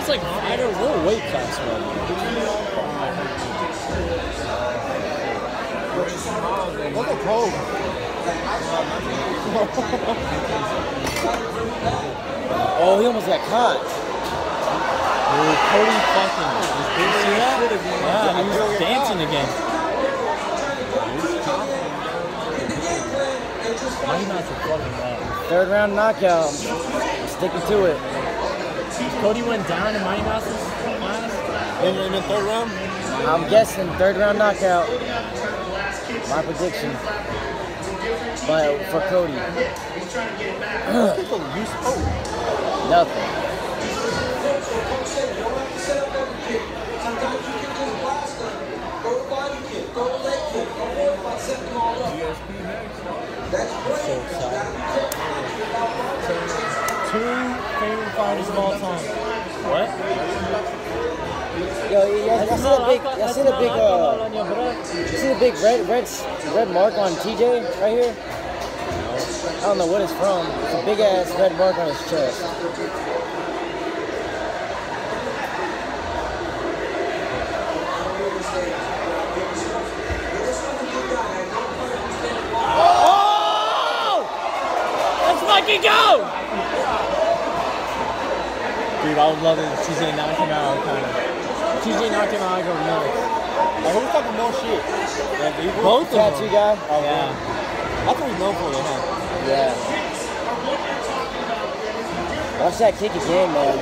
like fighter, what weight class was Look at Cody. Oh, he almost got caught. Dude, Cody fucking. Did you see that? Yeah, he was dancing again. Mighty Mouse is fucking bad. Third round knockout. I'm sticking to it. Cody went down in Mighty Mouse's last. In the third round? I'm guessing third round knockout. My prediction. But for Cody. Nothing. So excited. Two favorite fighters of all time. What? Yo, you see the big red mark on TJ right here? I don't know what it's from. It's a big ass red mark on his chest. Fucking go! Dude, I would love it if TJ knocked him out, kind of. TJ knocked him out, I go nuts. Like, who's talking more shit? Both of them. Tattoo guy? Oh, yeah. That's what he's known for, huh? Yeah. Watch that kick again, man.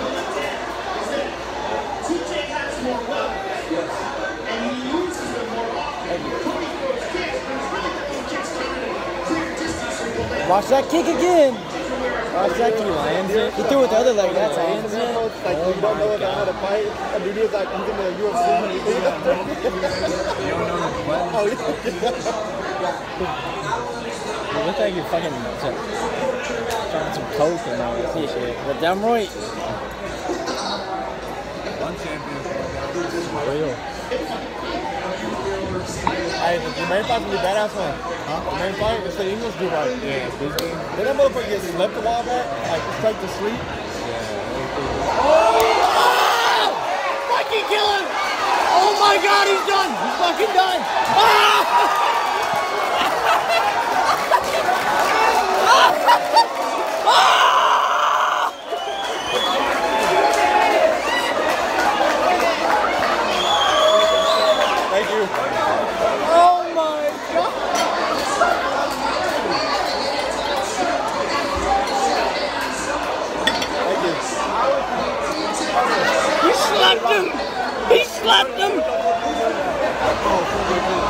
Watch that kick again. Watch that kick. He lands it. He threw it the other leg. That's how he lands it. Like, you don't know how to fight. And dude is like, he's in the UFC. You don't know what? Oh, yeah. You look like you're fucking trying some coke and all that shit. But damn right. One champion. Real. Hey, the main fight will be badass one. Huh? The main fight is the English dude fight. Yeah, big game. Did that motherfucker get slept a while back? Like, straight to sleep? Oh! Fucking kill him! Oh my god, he's done! He's fucking done! Thank you. Oh my god! Thank you. He slapped him! He slapped him!